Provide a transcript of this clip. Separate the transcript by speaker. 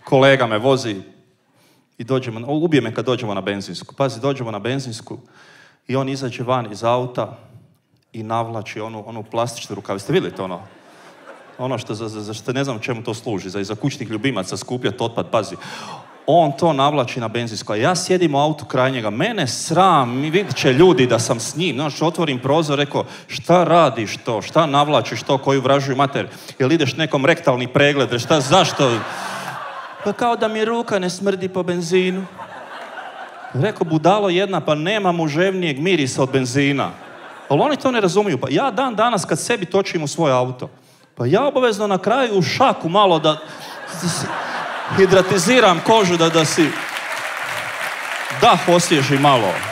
Speaker 1: kolega me vozi i ubije me kad dođemo na benzinsku. Pazi, dođemo na benzinsku i on izađe van iz auta i navlači onu plastičnu rukavicu. Ste vidjeli to ono? Ono za što ne znam čemu to služi, za kućnih ljubimaca skupljati otpad, pazi. On to navlači na benzinsku, a ja sjedim u autu kraj njega, mene sram, vidit će ljudi da sam s njim, znaš, otvorim prozor, rekao, šta radiš to, šta navlačiš to, koju vražuju mater, jel ideš nekom rektalni pregled, šta, zašto? Pa kao da mi ruka ne smrdi po benzinu. Rekao, budalo jedna, pa nema muževnijeg mirisa od benzina. Ali oni to ne razumiju, pa ja dan danas kad sebi točim u svoj auto, pa ja obavezno na kraju u šaku malo da hidratiziram kožu, da si dah osvježi malo.